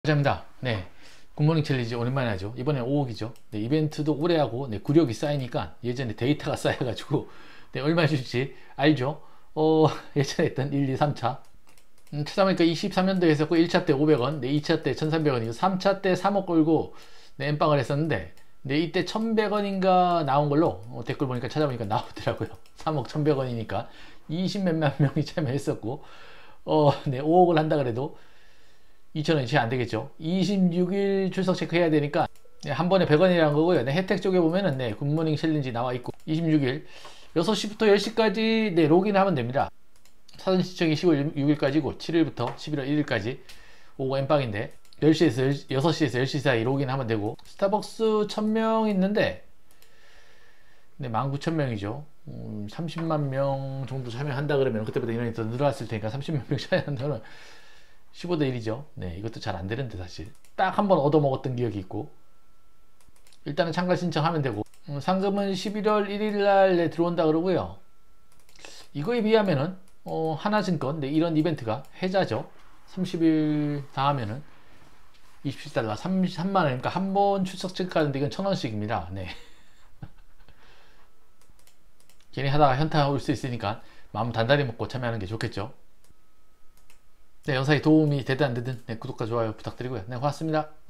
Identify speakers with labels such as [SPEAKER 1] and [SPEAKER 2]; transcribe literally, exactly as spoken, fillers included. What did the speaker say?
[SPEAKER 1] 감사합니다. 네. 굿모닝 챌린지 오랜만에 하죠. 이번엔 오억이죠. 네, 이벤트도 오래 하고, 네, 구력이 쌓이니까 예전에 데이터가 쌓여가지고, 네, 얼마 줄지 알죠? 어, 예전에 했던 일, 이, 삼 차. 음, 찾아보니까 이십삼 년도에 했었고, 일 차 때 오백 원, 네, 이 차 때 천삼백 원이고, 삼 차 때 삼억 걸고, 네, 엠빵을 했었는데, 네, 이때 천백 원인가 나온 걸로, 어, 댓글 보니까 찾아보니까 나오더라고요. 삼억 천백 원이니까. 이십 몇만 명이 참여했었고, 어, 네, 오억을 한다 그래도, 이천 원이 채 안 되겠죠. 이십육 일 출석 체크해야 되니까 네, 한 번에 백 원이라는 거고요. 네, 혜택 쪽에 보면은 네, 굿모닝 챌린지 나와 있고 이십육 일 여섯 시부터 열 시까지 네, 로그인 하면 됩니다. 사전 신청이 시월 육 일까지고 칠 일부터 십일월 일 일까지 오고 엠빵인데 열 시에서 여섯 시에서 열 시 사이 로그인 하면 되고 스타벅스 천 명 있는데 네, 만 구천 명이죠. 음, 삼십만 명 정도 참여한다 그러면 그때보다 인원이 더 늘어났을 테니까 삼십만 명 참여한다면 십오 대 일이죠. 네, 이것도 잘 안 되는데 사실 딱 한 번 얻어먹었던 기억이 있고 일단은 참가 신청하면 되고 음, 상금은 십일월 일 일 날 들어온다 그러고요. 이거에 비하면은 어, 하나증권 네, 이런 이벤트가 혜자죠. 삼십 일 다 하면은 이십칠 달러 삼십삼만 원, 그러니까 한 번 출석 체크하는데 이건 천 원씩입니다. 네. 괜히 하다가 현타 올 수 있으니까 마음 단단히 먹고 참여하는 게 좋겠죠. 네, 영상이 도움이 되든 안 되든 네, 구독과 좋아요 부탁드리고요. 네, 고맙습니다.